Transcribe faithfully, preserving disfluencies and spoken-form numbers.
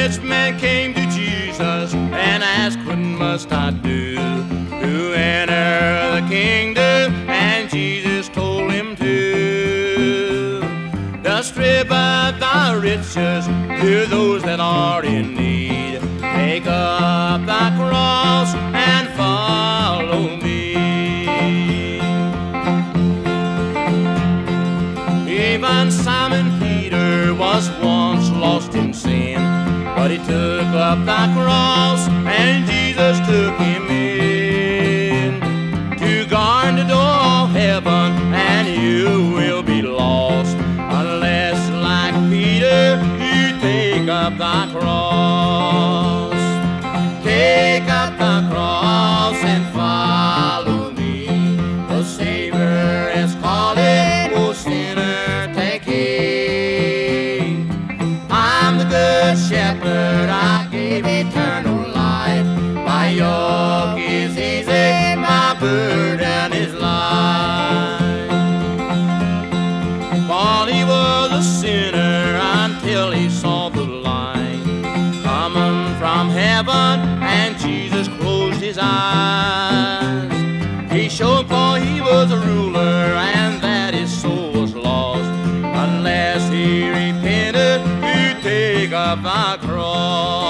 rich man came to Jesus and asked, what must I do to enter the kingdom? And Jesus told him to, to strip of thy riches to those that are in need. Take up thy cross and follow me. Even Simon Peter was once lost in sin, but he took up thy cross and Jesus took him in to guard the door of heaven, and you will be lost unless, like Peter, you take up thy cross. Take up thy cross and follow me. The Savior is calling, O sinner, take heed. I'm the good shepherd, I gave eternal life. My yoke is easy, my burden is light. While he was a sinner until he saw the light coming from heaven, and Jesus closed his eyes. He showed for he was a ruler and that his soul was lost unless he repented to take up thy cross.